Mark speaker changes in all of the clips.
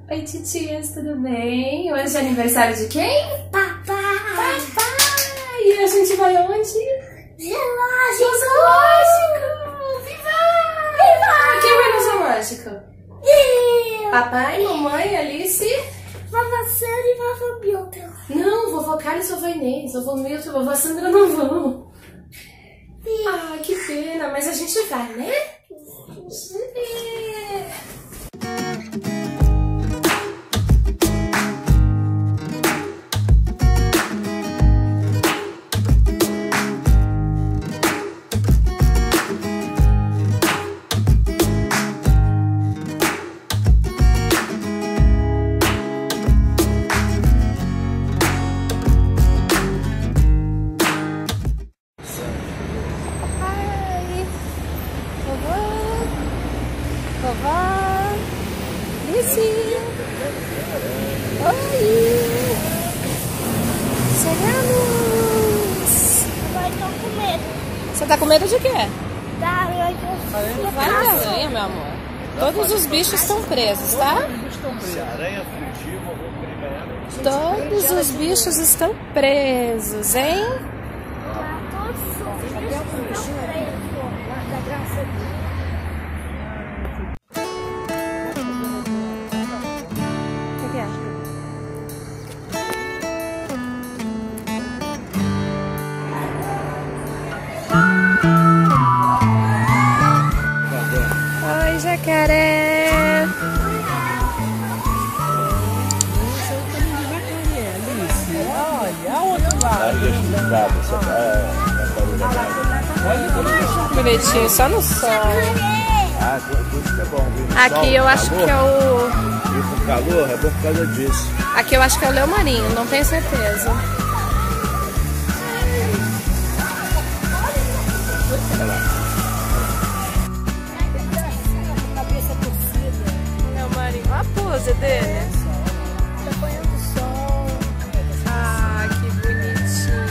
Speaker 1: Oi, titias, tudo bem? Hoje é aniversário de quem?
Speaker 2: Papai!
Speaker 1: Papai! E a gente vai onde?
Speaker 2: Zoológico!
Speaker 1: Viva!
Speaker 2: Viva!
Speaker 1: Quem vai no zoológico?
Speaker 2: Eu!
Speaker 1: Papai, mamãe, Alice?
Speaker 2: Vovó Sandra e vovó Milton.
Speaker 1: Não, vovó Carlos, vovó Inês, vovô Milton, vovó Sandra não vão. Ah, que pena, mas a gente vai, né? Vovó, Alice, oi, chegamos.
Speaker 2: Agora tô com medo.
Speaker 1: Você tá com medo de quê?
Speaker 2: Da aranha.
Speaker 1: Vai ter aranha, meu amor. Todos os bichos estão presos, tá?
Speaker 3: Se a aranha fugir, eu vou pegar ela.
Speaker 1: Todos os bichos estão presos, hein?
Speaker 2: Todos os bichos estão presos. Da graça de Deus.
Speaker 1: O que é? Oi, jacaré!
Speaker 3: Olha, o outro lado.
Speaker 1: Bonitinho, só no sol.
Speaker 3: Ah, isso que é bom, viu?
Speaker 1: Aqui eu acho que é o...
Speaker 3: E com calor é bom por causa disso.
Speaker 1: Aqui eu acho que é o leão marinho, não tenho certeza.
Speaker 3: Olha lá.
Speaker 1: Leão marinho, olha a pose dele.
Speaker 2: Tá apanhando sol.
Speaker 1: Ah, que bonitinho.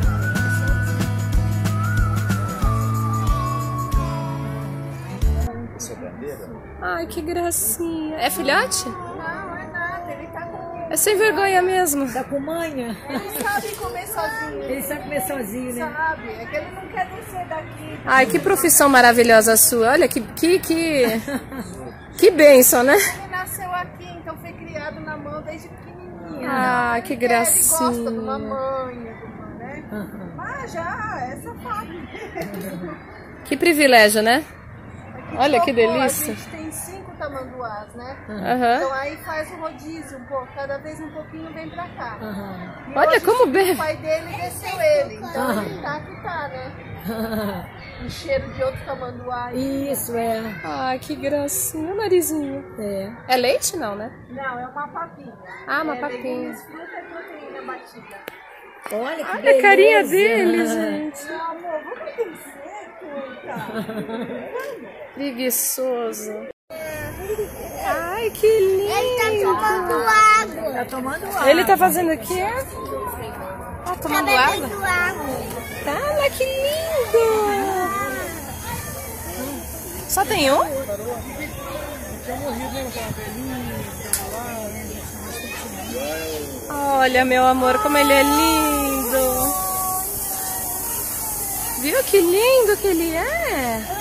Speaker 3: Essa é bandeira?
Speaker 1: Ai, que gracinha. É filhote?
Speaker 4: Não, é nada, ele tá com...
Speaker 1: É sem vergonha mesmo.
Speaker 5: Tá com manha?
Speaker 4: Ele sabe comer sozinho.
Speaker 5: Ele sabe comer sozinho, né?
Speaker 4: Sabe, é que ele não quer descer daqui.
Speaker 1: Ai, que profissão maravilhosa a sua. Olha, que bênção, né?
Speaker 4: Ele nasceu aqui, então foi criado na mão desde pequenininho.
Speaker 1: Ah, que
Speaker 4: Ele gosta de
Speaker 1: gracinha.
Speaker 4: mamãe, né? Mas já, essa fábrica.
Speaker 1: Que privilégio, né? Olha que
Speaker 4: A
Speaker 1: delícia.
Speaker 4: gente tem 5 tamanduás, né?
Speaker 1: Aham.
Speaker 4: Então aí faz o rodízio um pouco, cada vez um pouquinho vem pra cá. E
Speaker 1: Olha
Speaker 4: hoje
Speaker 1: como bem.
Speaker 4: o pai dele desceu ele, então ele tá que tá, né? Um cheiro de outro tamanduá.
Speaker 5: Isso, é.
Speaker 1: Ai, que gracinha. O narizinho.
Speaker 5: É.
Speaker 1: É leite, não, né?
Speaker 4: Não, é uma papinha.
Speaker 1: Ah, uma
Speaker 4: É
Speaker 1: papinha.
Speaker 4: legumes, fruta e proteína batida.
Speaker 5: Olha que
Speaker 1: Olha a carinha
Speaker 5: beleza.
Speaker 1: dele, gente.
Speaker 4: Meu amor, vamos descer, coitado.
Speaker 1: Preguiçoso. Ai, que lindo.
Speaker 2: Ele tá tomando água.
Speaker 5: Tá tomando água.
Speaker 1: Ele tá fazendo o quê? Ah,
Speaker 2: Tá
Speaker 1: tomando água?
Speaker 2: bebendo água.
Speaker 1: Tá, olha que lindo. Só tem um? Olha, meu amor, como ele é lindo. Viu que lindo que ele é?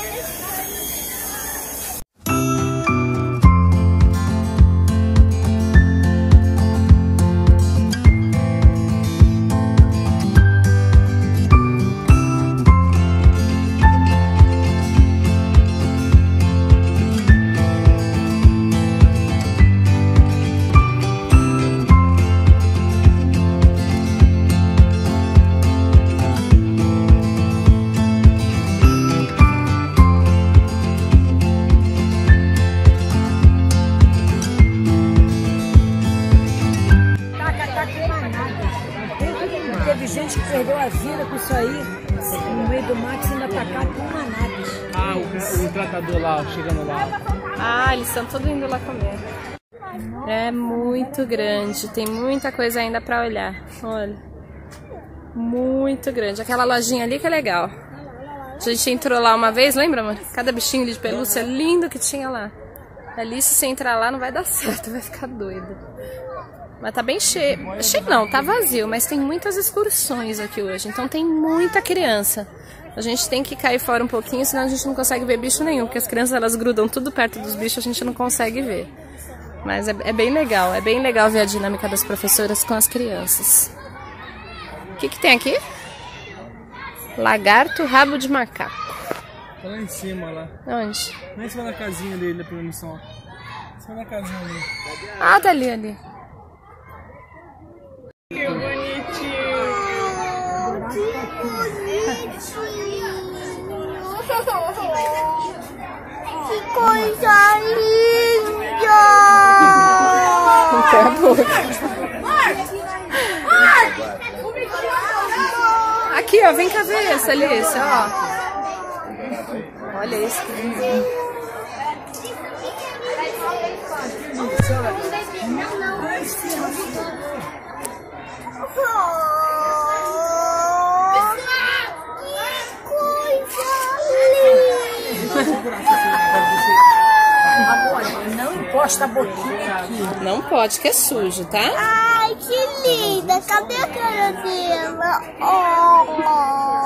Speaker 5: Teve gente que perdeu a vida com isso aí, no meio do mato, sendo atacado por manadas.
Speaker 6: Ah, o tratador lá, chegando lá.
Speaker 1: Ah, eles estão todos indo lá comer. É muito grande, tem muita coisa ainda pra olhar. Olha, muito grande. Aquela lojinha ali que é legal. A gente entrou lá uma vez, lembra, amor? Cada bichinho de pelúcia lindo que tinha lá. Ali, se você entrar lá, não vai dar certo, vai ficar doido. Mas tá bem cheio. Cheio não, tá vazio, mas tem muitas excursões aqui hoje. Então tem muita criança. A gente tem que cair fora um pouquinho, senão a gente não consegue ver bicho nenhum. Porque as crianças, elas grudam tudo perto dos bichos, a gente não consegue ver. Mas é bem legal ver a dinâmica das professoras com as crianças. O que tem aqui? Lagarto rabo de macaco.
Speaker 6: Tá lá em cima, lá.
Speaker 1: Onde?
Speaker 6: Lá em cima da casinha dele, da permissão. Em cima da casinha ali.
Speaker 1: Ah, tá ali.
Speaker 6: Que bonitinho.
Speaker 2: Que coisa linda!
Speaker 1: Até a boca. Aqui, ó, vem cá ver essa Alice, ó. Olha isso.
Speaker 5: Agora, não encosta a boquinha aqui.
Speaker 1: Não pode, que é sujo, tá?
Speaker 2: Ai, que linda! Cadê a cara dela? Oh.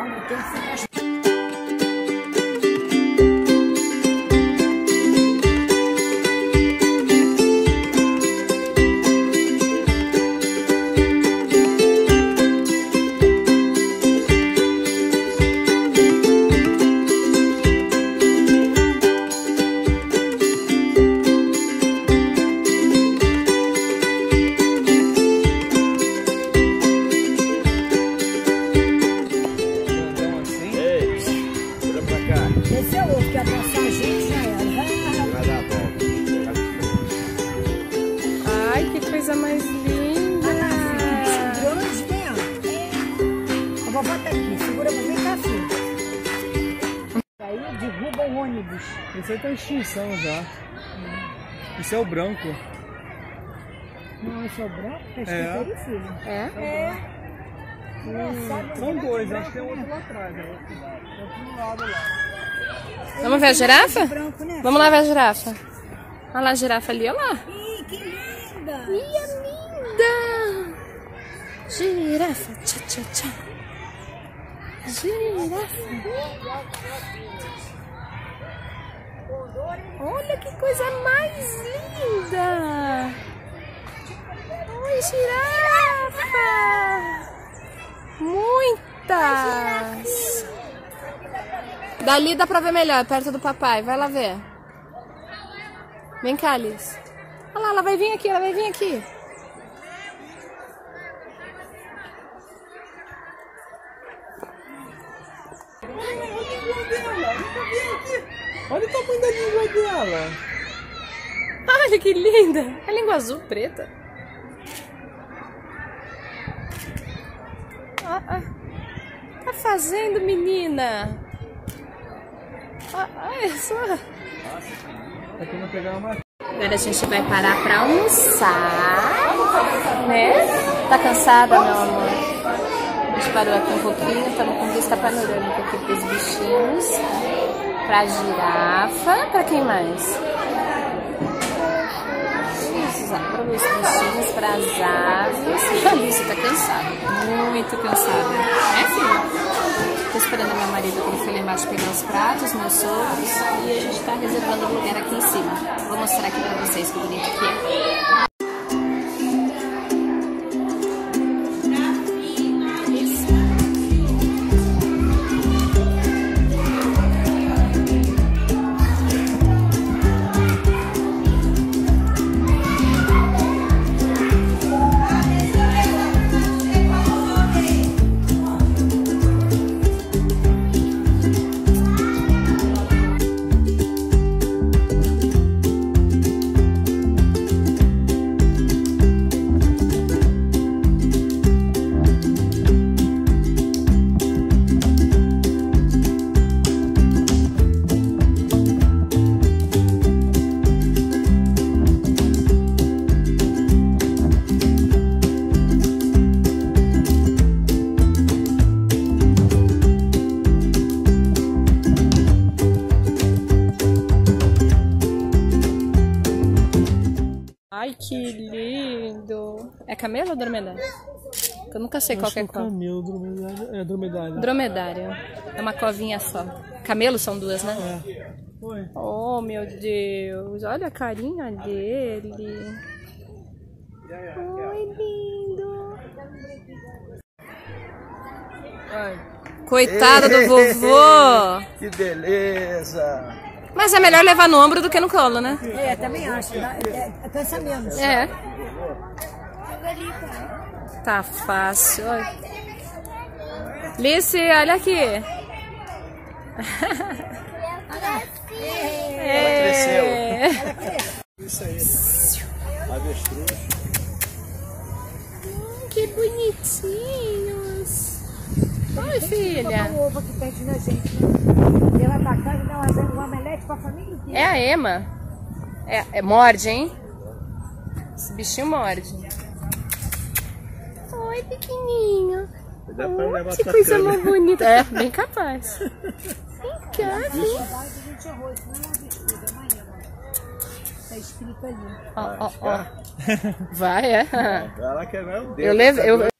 Speaker 5: Esse é outro que abraçar a gente, já era.
Speaker 3: Vai dar a volta.
Speaker 1: Ai, que coisa mais linda.
Speaker 5: Grande, né? A vovó tá aqui, segura pra vem cá, filho. Aí derruba o ônibus.
Speaker 6: Esse aí tá em extinção já. Esse é o branco.
Speaker 5: Não, esse é o branco? Tá escrito
Speaker 6: É.
Speaker 5: aí, filho.
Speaker 1: É?
Speaker 6: São dois, acho que tem outro lá atrás. Outro no lado lá.
Speaker 1: Vamos ver a girafa?
Speaker 5: Branco, né?
Speaker 1: Vamos lá ver a girafa. Olha lá a girafa ali, olha lá.
Speaker 5: Ih, que linda!
Speaker 1: Ih, é linda! Girafa, tchá, tchá, tchá. Girafa. Olha que coisa mais linda! Oi, girafa! Muitas! Dali dá pra ver melhor, perto do papai. Vai lá ver. Vem cá, Alice. Olha lá, ela vai vir aqui, ela vai vir aqui.
Speaker 6: Olha o tamanho da língua dela.
Speaker 1: Olha que linda! É língua azul preta. Tá fazendo, menina? Olha só.
Speaker 6: Aqui não pegar uma.
Speaker 1: Agora a gente vai parar pra almoçar, né? Tá cansada, meu amor? A gente parou aqui um pouquinho, estamos com vista panorâmica aqui pros bichinhos, pra girafa, pra quem mais? Para os bichinhos, para as aves. A Alice tá cansada, muito cansada, né, filha? Tô esperando meu marido, que ele foi lá embaixo pegar os pratos, meus sogros, e a gente tá reservando um lugar aqui em cima. Vou mostrar aqui pra vocês que bonito que é. Ai, que lindo. É camelo ou dromedário? Eu nunca sei qual que é qual.
Speaker 6: Camelo, dromedário. É dromedário.
Speaker 1: Dromedário. É uma covinha só. Camelos são duas, né?
Speaker 6: É. Oi.
Speaker 1: Oh, meu Deus. Olha a carinha dele. Oi, lindo. Coitada do vovô.
Speaker 3: Que beleza!
Speaker 1: Mas é melhor levar no ombro do que no colo, né?
Speaker 5: É, também acho. Cansa menos.
Speaker 1: É. Tá fácil. Lice, olha aqui.
Speaker 3: Ela cresceu. Isso aí. Avestruz.
Speaker 1: Que bonitinhos. Oi, filha.
Speaker 5: Um ovo aqui perto da gente. Ela tá casa e dá um omelete pra família inteira.
Speaker 1: É a Ema. Morde, hein? Esse bichinho morde. Oi, pequenininho. Oh, que coisa mais bonita. É, bem capaz. Vem cá,
Speaker 5: Tá escrito ali.
Speaker 1: Ó. Vai, é.
Speaker 3: Ela quer ver o dedo.
Speaker 1: Eu levo.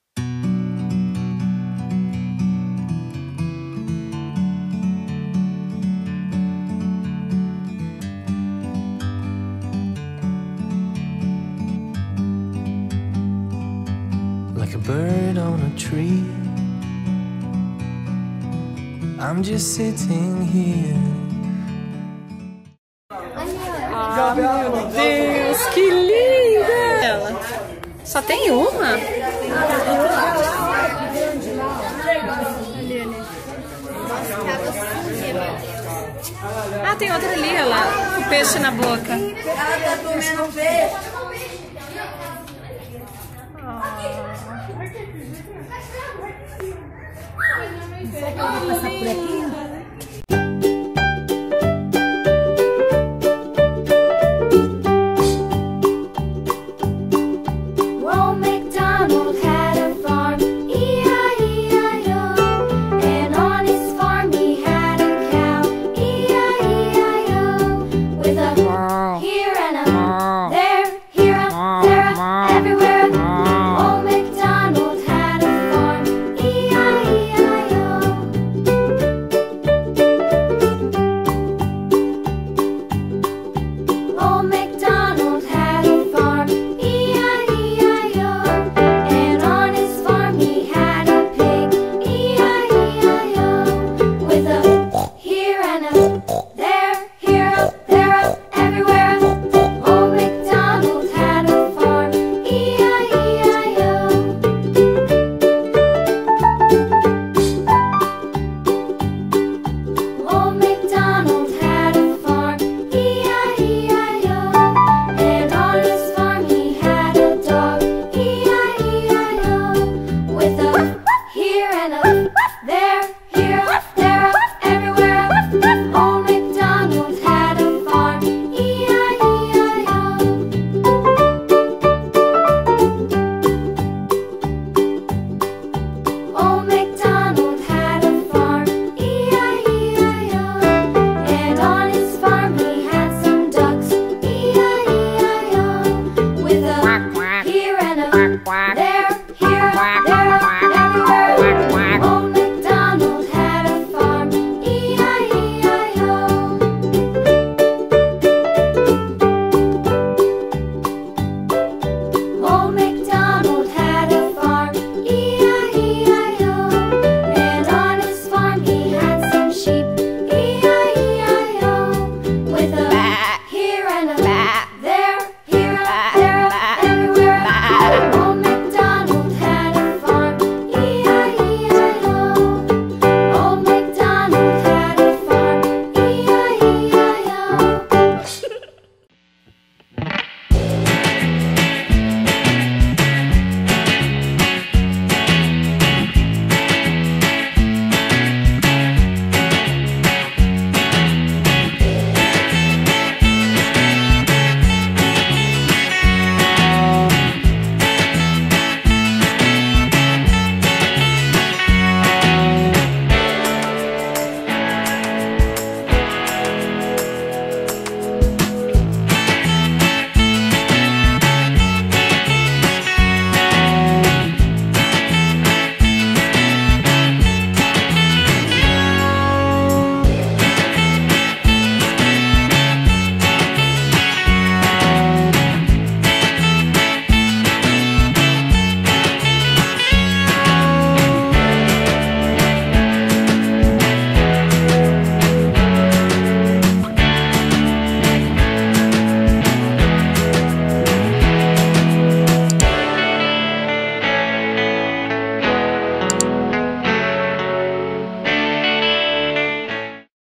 Speaker 7: Like a bird on a tree, I'm just sitting here.
Speaker 1: Ah, meu Deus, que linda! Ela. Só tem uma? Ah, tem outra ali, olha lá. Com o peixe na boca.
Speaker 4: Ela tá comendo peixe.
Speaker 5: Será que ela vai passar por aqui?